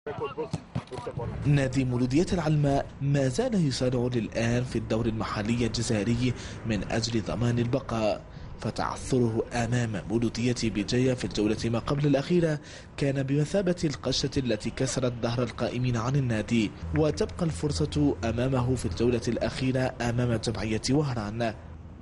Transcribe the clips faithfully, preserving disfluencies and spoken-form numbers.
نادي مولودية العلماء ما زال يسارع للآن في الدور المحلي الجزائري من أجل ضمان البقاء، فتعثره أمام مولودية بجاية في الجولة ما قبل الأخيرة كان بمثابة القشة التي كسرت ظهر القائمين عن النادي، وتبقى الفرصة أمامه في الجولة الأخيرة أمام جمعية وهران.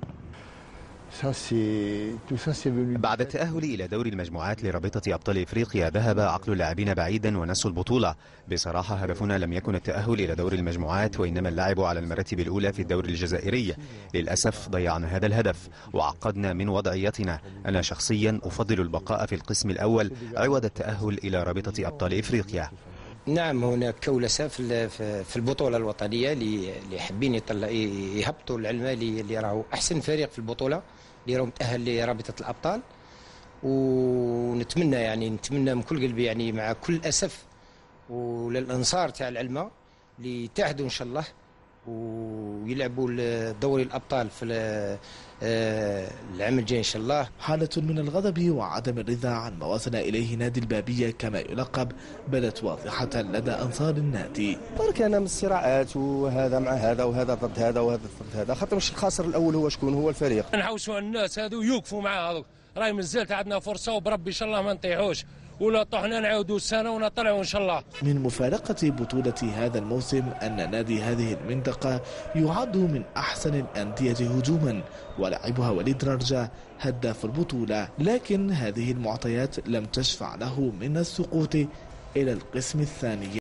بعد التأهل إلى دور المجموعات لرابطة أبطال إفريقيا ذهب عقل اللاعبين بعيدا ونسوا البطولة. بصراحة هدفنا لم يكن التأهل إلى دور المجموعات، وإنما اللعب على المراتب الأولى في الدوري الجزائري. للأسف ضيعنا هذا الهدف وعقدنا من وضعيتنا. أنا شخصيا أفضل البقاء في القسم الأول عوض التأهل إلى رابطة أبطال إفريقيا. نعم، هناك كولسة في البطولة الوطنية اللي حابين يهبطوا العلماء اللي راهو أحسن فريق في البطولة، اللي راهو متأهل لرابطة الأبطال. ونتمنى يعني نتمنى من كل قلبي يعني مع كل أسف وللأنصار تاع العلماء اللي يتحدوا إن شاء الله ويلعبوا دوري الأبطال في العام الجاي إن شاء الله. حالة من الغضب وعدم الرضا عن ما وصل إليه نادي البابية كما يلقب بدت واضحة لدى أنصار النادي. كان من الصراعات وهذا مع هذا وهذا ضد هذا وهذا ضد هذا، خاطر مش الخاسر الأول هو شكون؟ هو الفريق. نحوسوا الناس هذو يوقفوا مع هذوك، راهي مازالت عندنا فرصة وبربي إن شاء الله ما نطيحوش، ولا طحنا نعاودوا السنة ونطلعوا إن شاء الله. من مفارقة بطولة هذا الموسم أن نادي هذه المنطقة يعد من أحسن الأندية هجوما، ولاعبها وليد رجا هداف البطولة، لكن هذه المعطيات لم تشفع له من السقوط إلى القسم الثاني.